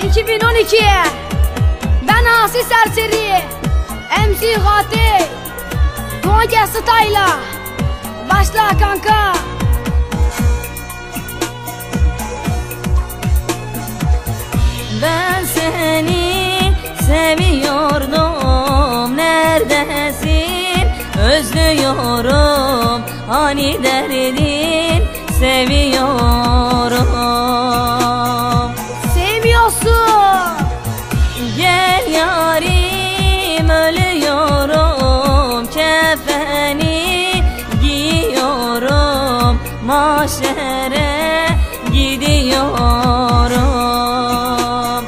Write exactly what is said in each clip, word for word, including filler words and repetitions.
iki bin on iki. Ben Asi Serseri, M C Fatih, Doğanke Style'a. Başla kanka. Ben seni seviyordum, neredesin? Özlüyorum, hani derdin, seviyorum. Sevmiyorsun. Gel yarim, ölüyorum, kefeni giyiyorum, mahşere gidiyorum.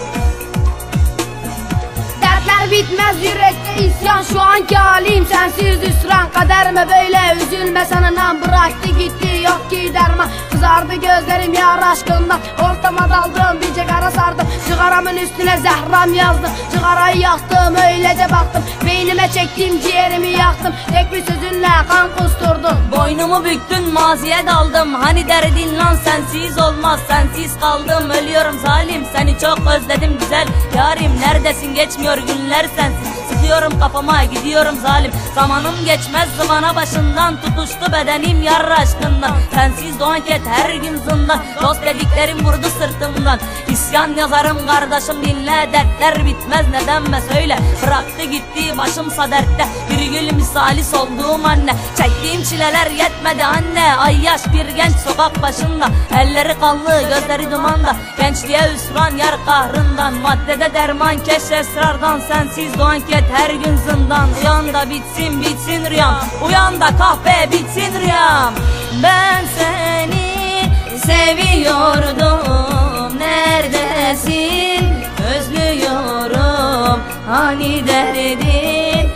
Dertler bitmez yürekte isyan, şu anki halim sensiz hüsran. Kaderime böyle üzülme, sanınan bıraktı gitti, yok ki derman. Kızardı gözlerim yar aşkından, ortama daldım, bir cigara sardım. Cigaramın üstüne zehram yazdım, cigarayı yaktım, öylece baktım. Beynime çektim, ciğerimi yaktım, tek bir sözünle kan kusturdum. Boynumu büktün, maziye daldım, hani derdin lan sensiz olmaz. Sensiz kaldım, ölüyorum zalim, seni çok özledim güzel yarim. Neredesin, geçmiyor günler sensiz, sıkıyorum kafama, gidiyorum zalim. Zamanım geçmez zıvana başından, tutuştu bedenim yar aşkından. Sensiz Doğanke her gün zindan, dost dediklerim vurdu sırtımdan. İsyan yazarım kardeşim, dinle, dertler bitmez nedenme söyle. Bıraktı gitti başımsa dertte, bir gül misali solduğum anne. Çektiğim çileler yetmedi anne, ay yaş bir genç sokak başında. Elleri kanlı, gözleri dumanda, gençliğe hüsran yar kahrından. Maddede derman, keş esrardan, sensiz Doğanke her gün zindan. Uyan da bitsin bitsin rüyam, uyan da kahpe bitsin rüyam. Ben seni seviyordum, neredesin? Özlüyorum, hani derdin,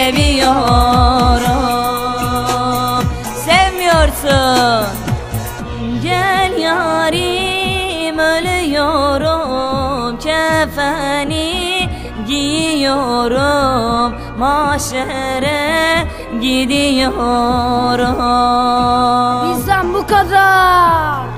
seviyorum. Sevmiyorsun. Gel yarim, ölüyorum, kefeni giyiyorum, mahşere gidiyorum. Bizden bu kadar.